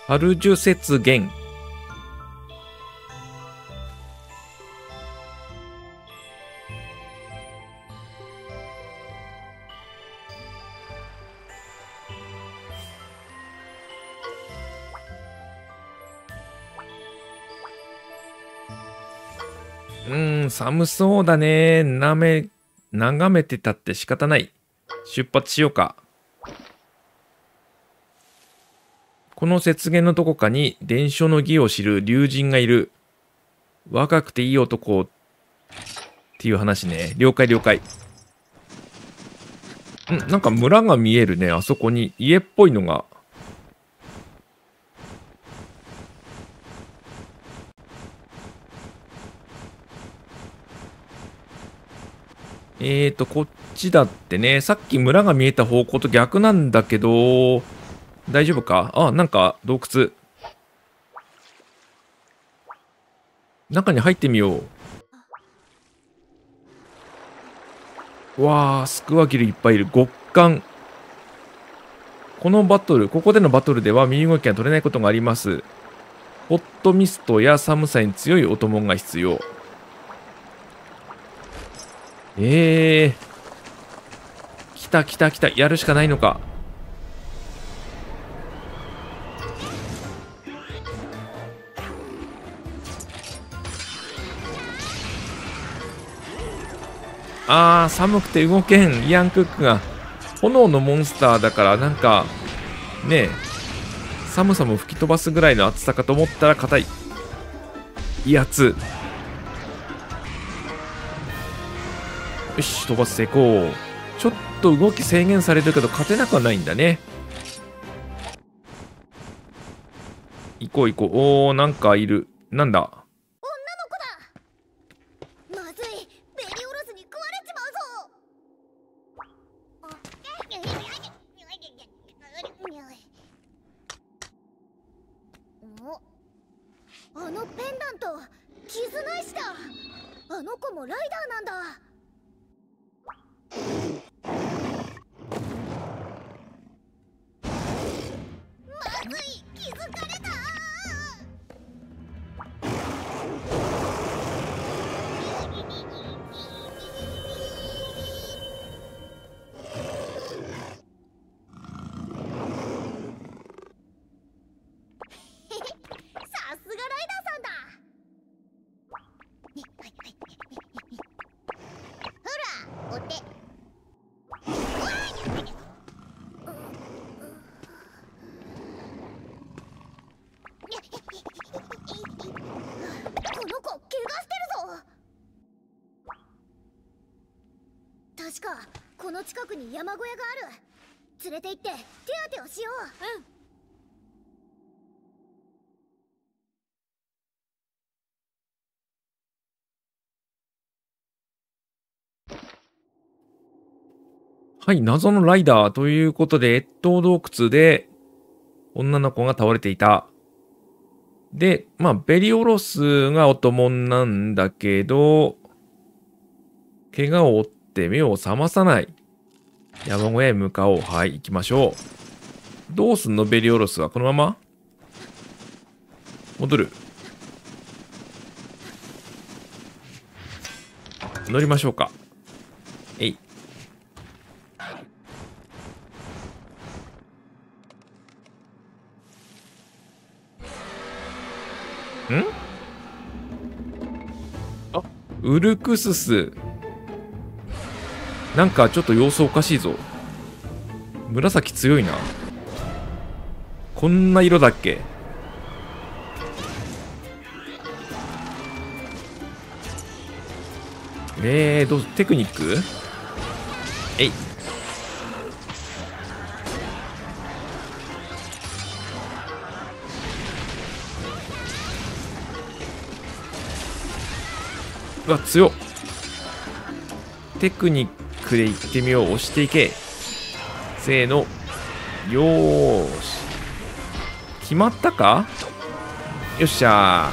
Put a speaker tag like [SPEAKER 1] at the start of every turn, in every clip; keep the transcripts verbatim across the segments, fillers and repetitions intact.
[SPEAKER 1] 春樹雪原。うーん、寒そうだね。なめ、眺めてたって仕方ない。出発しようか。この雪原のどこかに伝承の義を知る竜神がいる。若くていい男っていう話ね。了解了解。ん、なんか村が見えるね。あそこに家っぽいのが。えーと、こっちだってね。さっき村が見えた方向と逆なんだけど、大丈夫か？あ、なんか洞窟。中に入ってみよう。わー、スクワギルいっぱいいる。極寒。このバトル、ここでのバトルでは身動きが取れないことがあります。ホットミストや寒さに強いお供が必要。えー。来た来た来た。やるしかないのか。あー、寒くて動けん。イアン・クックが。炎のモンスターだからなんか、ねえ、寒さも吹き飛ばすぐらいの暑さかと思ったら硬い。威圧。よし、飛ばしていこう。ちょっと動き制限されるけど勝てなくはないんだね。行こう行こう。おー、なんかいる。なんだ。
[SPEAKER 2] 女の子だ。まずい、ベリオロスに食われちまうぞ。お、あのペンダント、傷ないしだ。あの子もライダーなんだ。まずい、気づかれた。さすがライダーさんだ。ほら、お手。この子、怪我してるぞ。確かこの近くに山小屋がある。連れて行って手当てをしよう。うん。
[SPEAKER 1] はい、謎のライダーということで、越冬洞窟で女の子が倒れていた。で、まあ、ベリオロスがお供なんだけど、怪我を負って目を覚まさない。山小屋へ向かおう。はい、行きましょう。どうすんのベリオロスはこのまま戻る。乗りましょうか。えい。ん？あ、ウルクスス。なんかちょっと様子おかしいぞ。紫強いな。こんな色だっけ？えー、どうテクニック？えい。うわ、強っ。テクニックでいってみよう。押していけ。せーの。よーし。決まったか？よっしゃ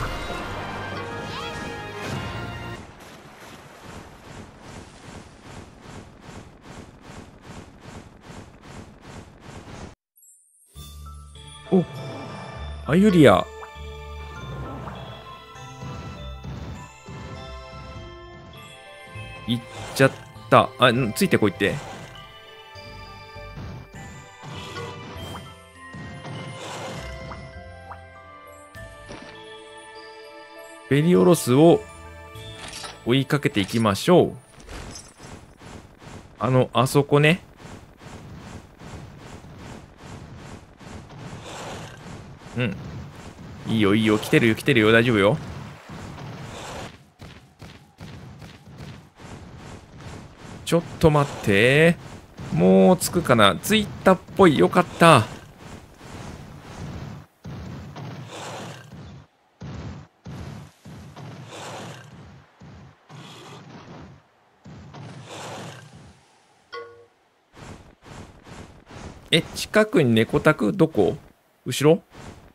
[SPEAKER 1] ー。お、 あ、ユリア。行っちゃった。あ、ついてこいって。ベリオロスを追いかけていきましょう。あの、あそこね。うん。いいよ、いいよ。来てるよ、来てるよ。大丈夫よ。ちょっと待って。もう着くかな。着いたっぽい。よかった。え、近くに猫宅どこ？後ろ？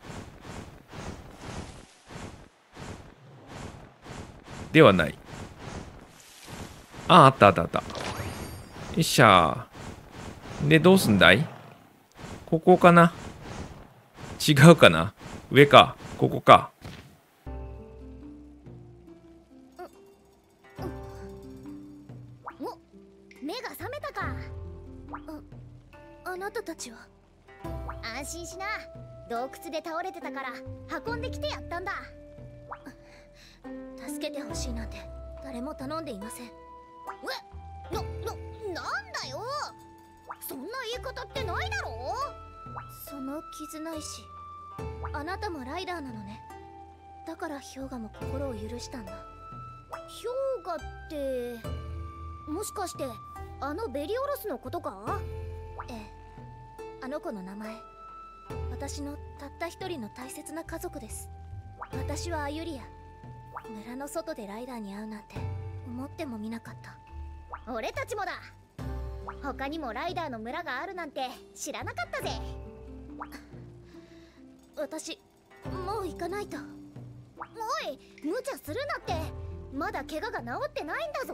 [SPEAKER 1] ではない。あ、あったあったあった。よっしゃー。で、どうすんだい？ここかな？違うかな？上か。ここか。
[SPEAKER 2] お、目が覚めたか。あ、あなたたちは。安心しな。洞窟で倒れてたから運んできてやったんだ。助けてほしいなんて誰も頼んでいません。え、な、な、なんだよ。そんな言い方ってないだろ。その傷ないし、あなたもライダーなのね。だから氷河も心を許したんだ。氷河ってもしかしてあのベリオロスのことか？ええ、あの子の名前。私のたった一人の大切な家族です。私はアユリア。村の外でライダーに会うなんて思ってもみなかった。俺たちもだ。他にもライダーの村があるなんて知らなかったぜ。私もう行かないと。おい、無茶するなって。まだ怪我が治ってないんだぞ。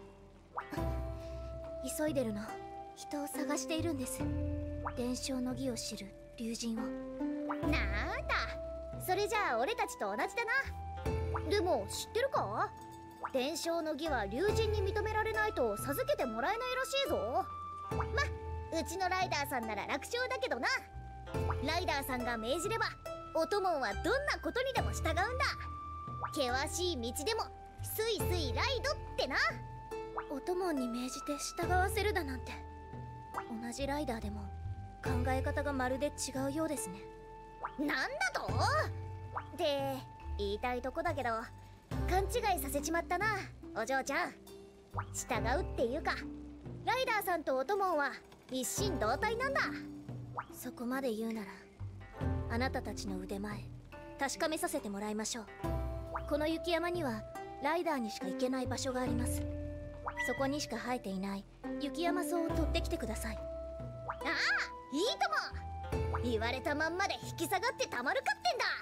[SPEAKER 2] 急いでるの。人を探しているんです。伝承の儀を知る竜神を。なんだ、それじゃあ俺たちと同じだな。でも知ってるか？伝承の儀は竜神に認められないと授けてもらえないらしいぞ。ま、うちのライダーさんなら楽勝だけどな。ライダーさんが命じればお供はどんなことにでも従うんだ。険しい道でもスイスイライドってな。お供に命じて従わせるだなんて。同じライダーでも考え方がまるで違うようですね。なんだと？って言いたいとこだけど勘違いさせちまったな、お嬢ちゃん。従うっていうか、ライダーさんとお供は一心同体なんだ。そこまで言うならあなたたちの腕前確かめさせてもらいましょう。この雪山にはライダーにしか行けない場所があります。そこにしか生えていない雪山草を取ってきてください。ああ、いいとも。言われたまんまで引き下がってたまるかってんだ。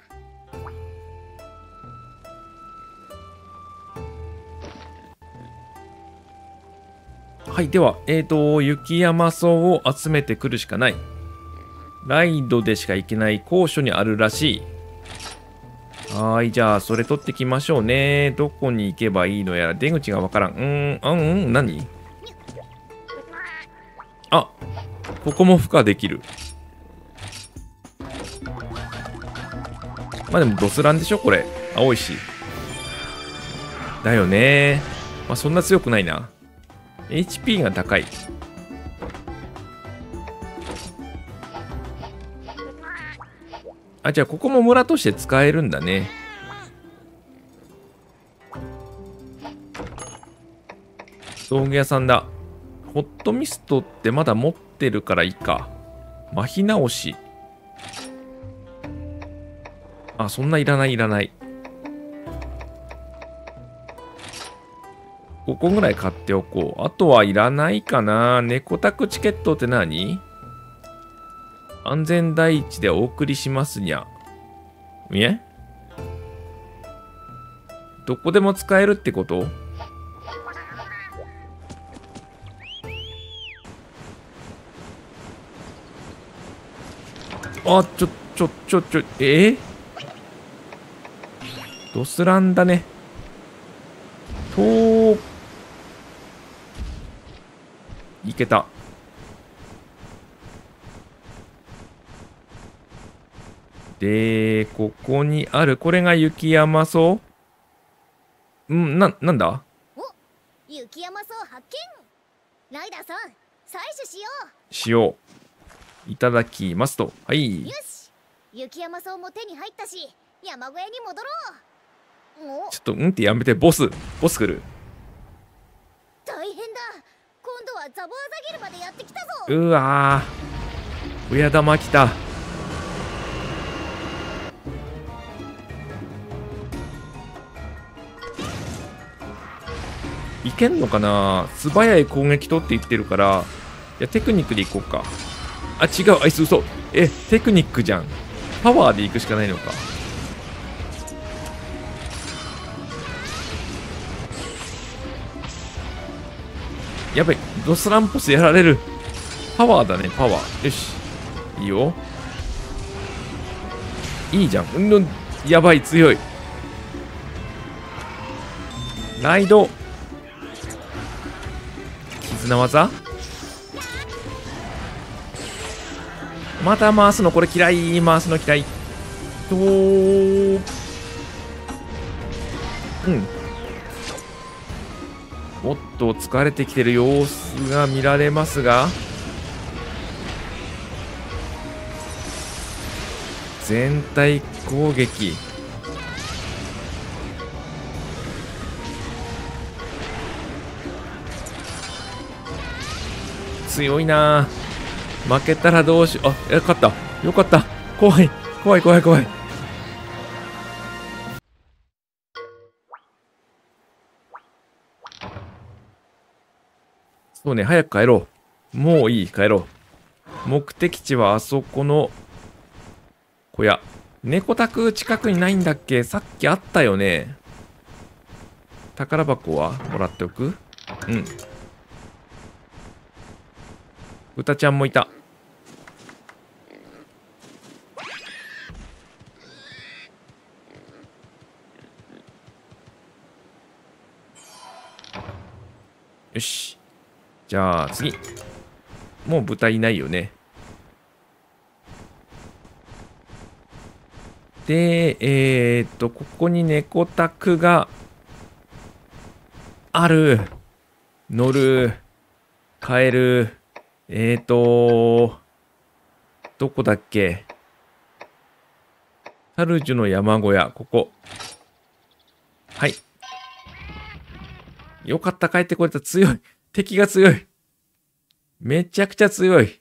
[SPEAKER 1] はい、では、えーと、雪山草を集めてくるしかない。ライドでしか行けない高所にあるらしい。はーい、じゃあ、それ取ってきましょうね。どこに行けばいいのやら、出口がわからん。うーん、あ、うん、何？あ、ここも孵化できる。まあでも、ドスランでしょ、これ。青いし。だよね。まあ、そんな強くないな。エイチピー が高い。あ、じゃあここも村として使えるんだね。道具屋さんだ。ホットミストってまだ持ってるからいいか。麻痺直し。あ、そんないらないいらない。ごこぐらい買っておこう。あとはいらないかな。猫宅チケットって何？安全第一でお送りしますにゃ。え？どこでも使えるってこと？あ、ちょ、ちょ、ちょ、ちょ、えードスランだね。と、いけた。で、ここにある、これが雪山草。うん、な、なんだ？
[SPEAKER 2] お、雪山草発見。ライダーさん、採取しよ
[SPEAKER 1] しよう。いただきますと。は
[SPEAKER 2] う。
[SPEAKER 1] い。
[SPEAKER 2] よし、雪山草も手に入ったし、山小屋に戻ろう。お、
[SPEAKER 1] ちょっと、うんってやめて、ボス、ボス来る。
[SPEAKER 2] 大変だ。今度はザボアザギルまでやってきたぞ。
[SPEAKER 1] うわー、親玉来た。いけんのかな。素早い攻撃とって言ってるから、いや、テクニックでいこうか。あ、違う、あいつ嘘。え、テクニックじゃん。パワーでいくしかないのか。やばい、ドスランポスやられる。パワーだね、パワー。よし。いいよ。いいじゃん。うん、やばい、強い。ライド。絆技。また回すの、これ嫌い。回すの嫌い。とー。うん。おっと、疲れてきてる様子が見られますが。全体攻撃。強いな。負けたらどうしよう。あ、よかった。よかった。怖い。怖い怖い怖い。そうね、早く帰ろう。もういい、帰ろう。目的地はあそこの小屋。猫宅近くにないんだっけ？さっきあったよね。宝箱はもらっておく？うん。豚ちゃんもいた。よし。じゃあ次。もう豚いないよね。で、えー、っと、ここに猫宅がある。乗る。帰る。えーっと、どこだっけ？サルジュの山小屋、ここ。はい。よかった、帰ってこれた。強い。敵が強い。めちゃくちゃ強い。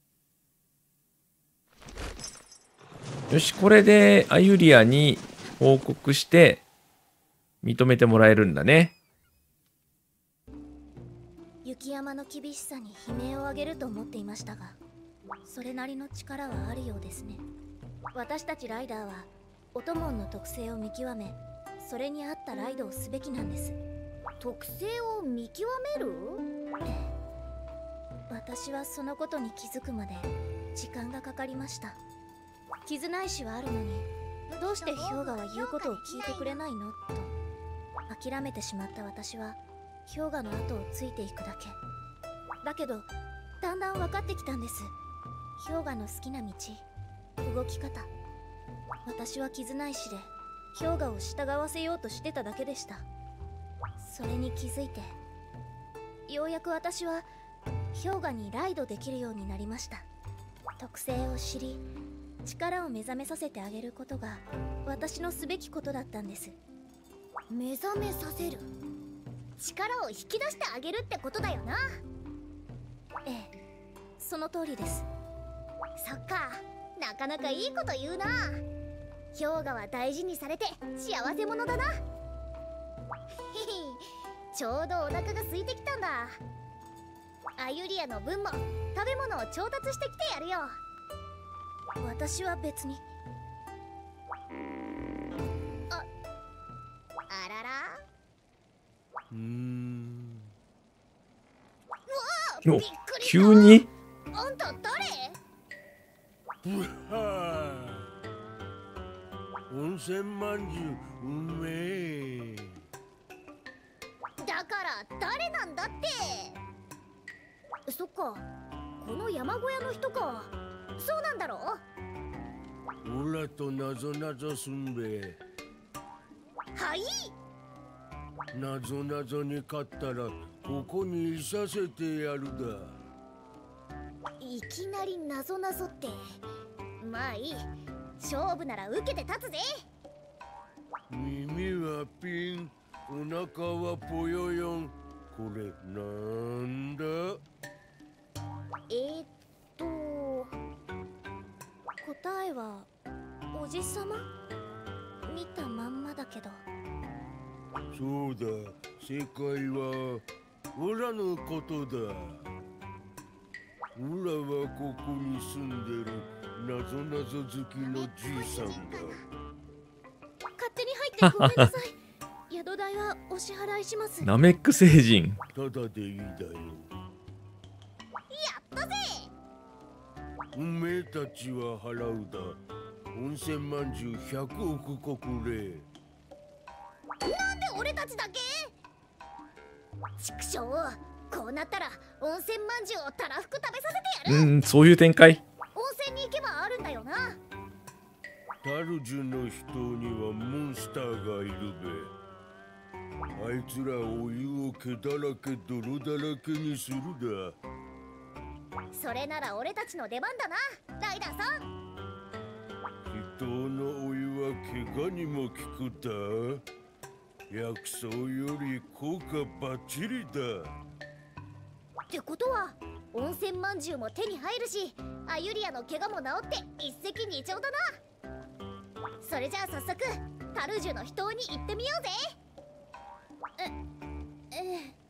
[SPEAKER 1] よし、これでアユリアに報告して認めてもらえるんだね。
[SPEAKER 2] 雪山の厳しさに悲鳴を上げると思っていましたが、それなりの力はあるようですね。私たちライダーはオトモンの特性を見極め、それに合ったライドをすべきなんです。特性を見極める？私はそのことに気づくまで時間がかかりました。絆石はあるのに、どうして氷河は言うことを聞いてくれないのと諦めてしまった私は氷河の後をついていくだけ。だけどだんだん分かってきたんです。氷河の好きな道、動き方。私は絆石で氷河を従わせようとしてただけでした。それに気づいて、ようやく私は氷河にライドできるようになりました。特性を知り、力を目覚めさせてあげることが私のすべきことだったんです。目覚めさせる？力を引き出してあげるってことだよな。ええ、その通りです。そっか、なかなかいいこと言うな。氷河は大事にされて幸せ者だな。へへ、ちょうどお腹が空いてきたんだ。アユリアの分も食べ物を調達してきてやるよ。私は別に。あ、あらら。
[SPEAKER 3] うーん。
[SPEAKER 2] うわあ、びっくりした。
[SPEAKER 1] 急に？
[SPEAKER 2] あんた誰？
[SPEAKER 3] うは温泉まんじゅううめえ。
[SPEAKER 2] だから誰なんだって。そっか、この山小屋の人か。そうなんだろう。
[SPEAKER 3] オラとなぞなぞすんべ。
[SPEAKER 2] はい。
[SPEAKER 3] なぞなぞに勝ったらここにいさせてやるだ。
[SPEAKER 2] いきなりなぞなぞって。まあいい、勝負なら受けて立つぜ。
[SPEAKER 3] 耳はピン、お腹はぽよよん。これなんだ？
[SPEAKER 2] えー、っと答えはおじさま？見たまんまだけど。
[SPEAKER 3] そうだ、正解はオラのことだ。オラはここに住んでるなぞなぞ好きのじいさんだ。
[SPEAKER 2] 勝手に入ってごめんなさい。宿代はお支払いします。
[SPEAKER 1] ナメック星人。
[SPEAKER 3] ただでいいだよ。
[SPEAKER 2] やったぜ。
[SPEAKER 3] おめえたちは払うだ。温泉まんじゅうひゃくおくこくれ。
[SPEAKER 2] なんで俺たちだけ？畜生、こうなったら温泉まんじゅうをたらふく食べさせてやる。
[SPEAKER 1] うん、そういう展開。
[SPEAKER 2] 温泉に行けばあるんだよな。
[SPEAKER 3] タルジュの人にはモンスターがいるべ。あいつらお湯を毛だらけ泥だらけにするだ。
[SPEAKER 2] それなら俺たちの出番だな、ライダーさん。
[SPEAKER 3] 人のお湯は怪我にも効くだ。薬草より効果バッチリだ。
[SPEAKER 2] ってことは温泉まんじゅうも手に入るし、アユリアの怪我も治って一石二鳥だな。それじゃあ早速タルジュの秘湯に行ってみようぜ。えええ